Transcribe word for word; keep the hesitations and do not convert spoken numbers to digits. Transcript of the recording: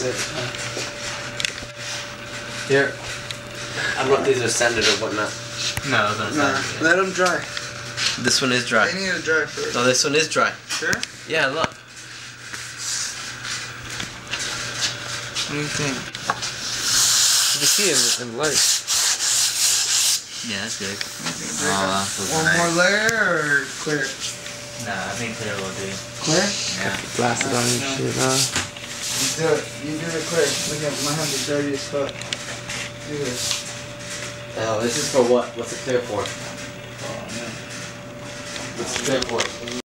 it. Here. I don't know if these are sanded or whatnot. No, that's nah, not. let them dry. This one is dry. They need to dry first. No, this one is dry. Sure? Yeah, look. What do you think? You can see it in the light. Yeah, that's good. Oh, Oh, one more layer or clear? Nah, I think clear will do. Clear? Yeah. Blasted on your no. shit, huh? You do it. You do it clear. Look at my hands are dirty as fuck. Do this. Oh, this is for what? What's it clear for? Oh, man. What's it clear for?